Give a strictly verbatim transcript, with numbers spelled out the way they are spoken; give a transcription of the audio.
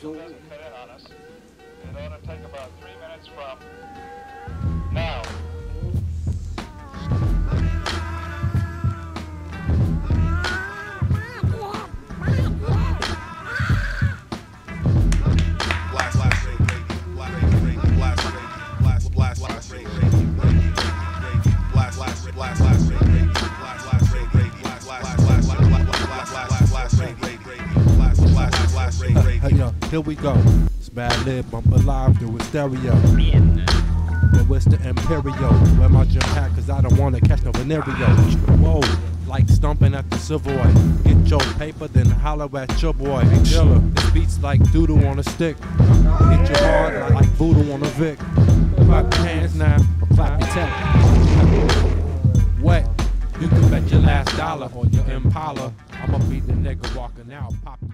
schedule doesn't cut in on us. It ought to take about three minutes from now. Hey yo, here we go. It's Madlib, I'm alive through a stereo. But it's the Imperial. Wear my gym hat cause I don't wanna catch no venereal. Whoa, like stomping at the Savoy. Get your paper, then holler at your boy. Hey Dilla, this beats like doodle on a stick. Hit your hard like, like voodoo on a Vic. Clap your hands now, or clap your tech. Wet, you can bet your last dollar on your Impala. I'ma be the nigga walking out, pop